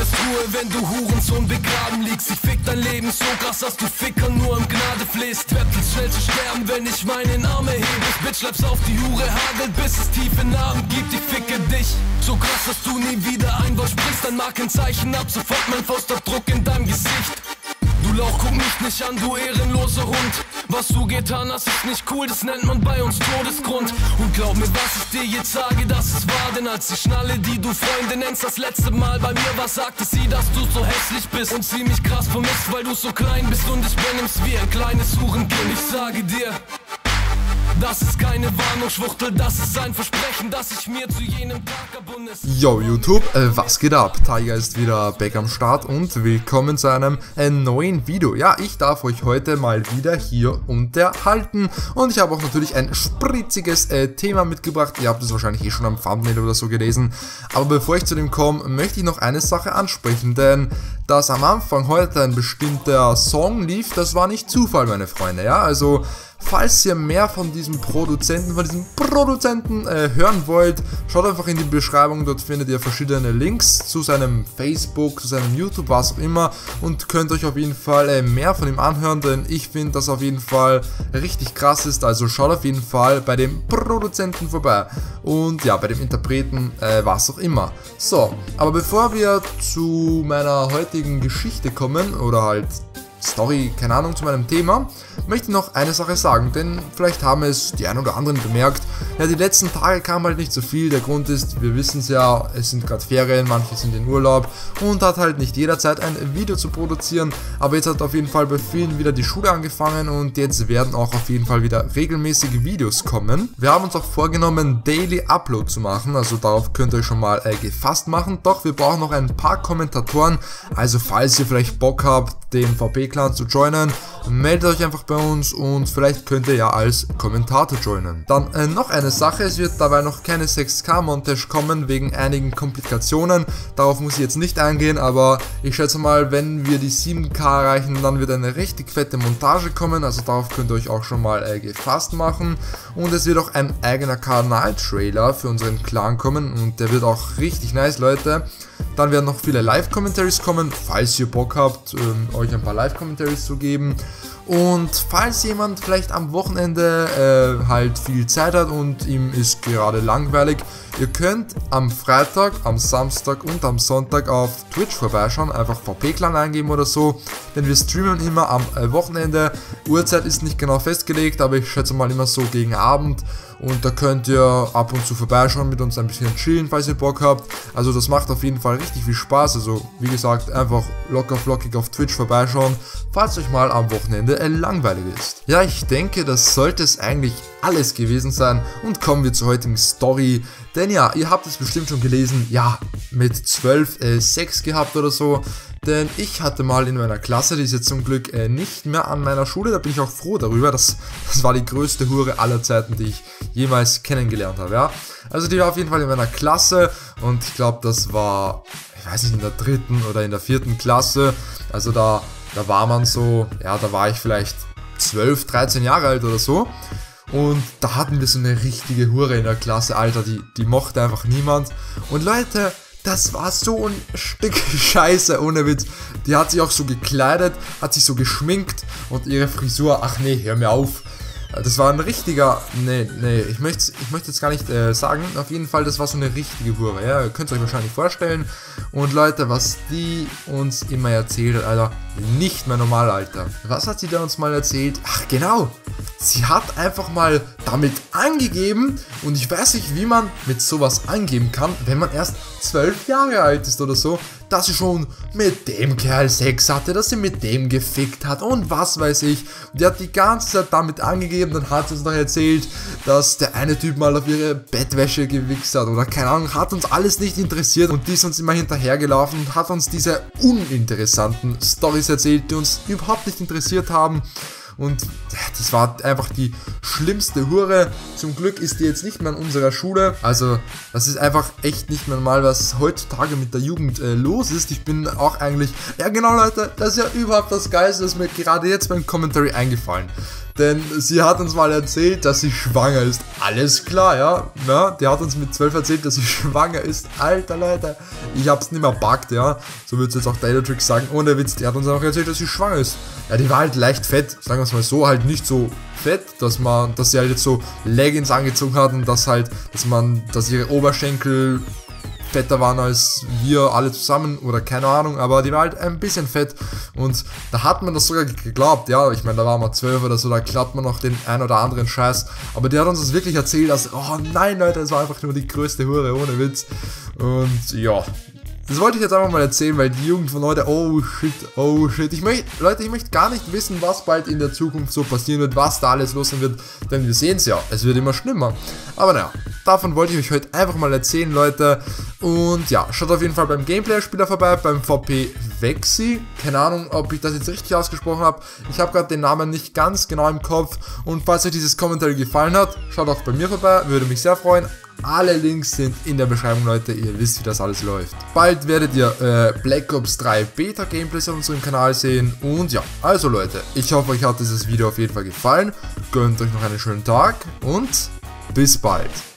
Todestruhe, wenn du Hurensohn begraben liegst. Ich fick dein Leben so krass, dass du Ficker nur um Gnade flehst. Werd schnell zu sterben, wenn ich meinen Arm erhebe. Bitch, bleibst auf die Hure, hagelt, bis es tiefe Narben gibt. Ich ficke dich so krass, dass du nie wieder ein Wort sprichst. Dein Markenzeichen ab, sofort mein Faustabdruck in deinem Gesicht. Du Lauch, guck mich nicht an, du ehrenloser Hund. Was du getan hast, ist nicht cool, das nennt man bei uns Todesgrund. Und glaub mir, was ich dir jetzt sage, das ist wahr. Denn als die Schnalle, die du Freunde nennst, das letzte Mal bei mir war, sagte sie, dass du so hässlich bist und sie mich krass vermisst, weil du so klein bist und ich benimmst wie ein kleines Hurenkind. Ich sage dir, das ist keine Warnung, Schwuchtel, das ist ein Versprechen, das ich mir zu jenem Tag erbunden ist. Yo YouTube, was geht ab? Tiger ist wieder back am Start und willkommen zu einem neuen Video. Ja, ich darf euch heute mal wieder hier unterhalten und ich habe auch natürlich ein spritziges Thema mitgebracht. Ihr habt es wahrscheinlich eh schon am Thumbnail oder so gelesen. Aber bevor ich zu dem komme, möchte ich noch eine Sache ansprechen, denn dass am Anfang heute ein bestimmter Song lief, das war nicht Zufall, meine Freunde. Ja, also falls ihr mehr von diesem Produzenten hören wollt, schaut einfach in die Beschreibung, dort findet ihr verschiedene Links zu seinem Facebook, zu seinem YouTube, was auch immer und könnt euch auf jeden Fall mehr von ihm anhören, denn ich finde, das auf jeden Fall richtig krass ist, also schaut auf jeden Fall bei dem Produzenten vorbei und ja, bei dem Interpreten, was auch immer. So, aber bevor wir zu meiner heutigen Geschichte kommen, oder halt Story, keine Ahnung, zu meinem Thema, möchte ich noch eine Sache sagen, denn vielleicht haben es die ein oder anderen bemerkt, ja, die letzten Tage kam halt nicht so viel, der Grund ist, wir wissen es ja, es sind gerade Ferien, manche sind in Urlaub und hat halt nicht jeder Zeit ein Video zu produzieren, aber jetzt hat auf jeden Fall bei vielen wieder die Schule angefangen und jetzt werden auch auf jeden Fall wieder regelmäßige Videos kommen. Wir haben uns auch vorgenommen, Daily Upload zu machen, also darauf könnt ihr euch schon mal gefasst machen, doch wir brauchen noch ein paar Kommentatoren, also falls ihr vielleicht Bock habt, den VP-Clan zu joinen, meldet euch einfach bei uns und vielleicht könnt ihr ja als Kommentator joinen. Dann noch eine Sache, es wird dabei noch keine 6K-Montage kommen, wegen einigen Komplikationen, darauf muss ich jetzt nicht eingehen, aber ich schätze mal, wenn wir die 7K erreichen, dann wird eine richtig fette Montage kommen, also darauf könnt ihr euch auch schon mal gefasst machen und es wird auch ein eigener Kanal-Trailer für unseren Clan kommen und der wird auch richtig nice, Leute. Dann werden noch viele Live-Commentaries kommen, falls ihr Bock habt, euch ein paar Live-Commentaries zu geben. Und falls jemand vielleicht am Wochenende halt viel Zeit hat und ihm ist gerade langweilig, ihr könnt am Freitag, am Samstag und am Sonntag auf Twitch vorbeischauen, einfach VP-Clan eingeben oder so, denn wir streamen immer am Wochenende. Uhrzeit ist nicht genau festgelegt, aber ich schätze mal immer so gegen Abend. Und da könnt ihr ab und zu vorbeischauen, mit uns ein bisschen chillen, falls ihr Bock habt. Also das macht auf jeden Fall richtig viel Spaß. Also wie gesagt, einfach locker flockig auf Twitch vorbeischauen, falls euch mal am Wochenende langweilig ist. Ja, ich denke, das sollte es eigentlich alles gewesen sein. Und kommen wir zur heutigen Story. Denn ja, ihr habt es bestimmt schon gelesen, ja, mit 12 Sex gehabt oder so. Denn ich hatte mal in meiner Klasse, die ist jetzt zum Glück nicht mehr an meiner Schule, da bin ich auch froh darüber, das war die größte Hure aller Zeiten, die ich jemals kennengelernt habe, ja. Also die war auf jeden Fall in meiner Klasse und ich glaube, das war, ich weiß nicht, in der 3. oder in der 4. Klasse, also da war man so, ja, da war ich vielleicht 12, 13 Jahre alt oder so. Und da hatten wir so eine richtige Hure in der Klasse, Alter, die mochte einfach niemand. Und Leute, das war so ein Stück Scheiße, ohne Witz. Die hat sich auch so gekleidet, hat sich so geschminkt und ihre Frisur, ach nee, hör mir auf. Das war ein richtiger, nee, ich möchte jetzt gar nicht sagen, auf jeden Fall, das war so eine richtige Hure, ja, ihr könnt es euch wahrscheinlich vorstellen. Und Leute, was die uns immer erzählt hat, Alter, nicht mehr normal, Alter. Was hat sie da uns mal erzählt? Ach genau, sie hat einfach mal damit angegeben und ich weiß nicht, wie man mit sowas angeben kann, wenn man erst 12 Jahre alt ist oder so, dass sie schon mit dem Kerl Sex hatte, dass sie mit dem gefickt hat und was weiß ich. Die hat die ganze Zeit damit angegeben, dann hat sie uns noch erzählt, dass der eine Typ mal auf ihre Bettwäsche gewichst hat oder keine Ahnung, hat uns alles nicht interessiert und die ist uns immer hinterhergelaufen und hat uns diese uninteressanten Storys erzählt, die uns überhaupt nicht interessiert haben. und das war einfach die schlimmste Hure. Zum Glück ist die jetzt nicht mehr in unserer Schule, also das ist einfach echt nicht mehr normal, was heutzutage mit der Jugend los ist. Ich bin auch eigentlich, ja genau Leute, das ist ja überhaupt das Geilste, das ist mir gerade jetzt beim Commentary eingefallen. Denn sie hat uns mal erzählt, dass sie schwanger ist. Alles klar, ja. Na, die hat uns mit 12 erzählt, dass sie schwanger ist. Alter Leute, ich hab's nicht mehr packt, ja. So würde jetzt auch Dailytrix sagen. Ohne Witz, die hat uns auch erzählt, dass sie schwanger ist. Ja, die war halt leicht fett, sagen wir es mal so, halt nicht so fett, dass sie halt jetzt so Leggings angezogen hat und dass ihre Oberschenkel fetter waren als wir alle zusammen oder keine Ahnung, aber die war halt ein bisschen fett und da hat man das sogar geglaubt, ja, ich meine, da waren wir 12 oder so, da glaubt man noch den ein oder anderen Scheiß, aber die hat uns das wirklich erzählt, dass, oh nein Leute, das war einfach nur die größte Hure, ohne Witz und ja. Das wollte ich jetzt einfach mal erzählen, weil die Jugend von heute, oh shit, ich möchte gar nicht wissen, was bald in der Zukunft so passieren wird, was da alles los sein wird, denn wir sehen es ja, es wird immer schlimmer. Aber naja, davon wollte ich euch heute einfach mal erzählen, Leute. Und ja, schaut auf jeden Fall beim Gameplayer-Spieler vorbei, beim VP Vexi. Keine Ahnung, ob ich das jetzt richtig ausgesprochen habe. Ich habe gerade den Namen nicht ganz genau im Kopf. Und falls euch dieses Kommentar gefallen hat, schaut auch bei mir vorbei, würde mich sehr freuen. Alle Links sind in der Beschreibung, Leute, ihr wisst, wie das alles läuft. Bald werdet ihr Black Ops 3 Beta Gameplays auf unserem Kanal sehen. Und ja, also Leute, ich hoffe, euch hat dieses Video auf jeden Fall gefallen. Gönnt euch noch einen schönen Tag und bis bald.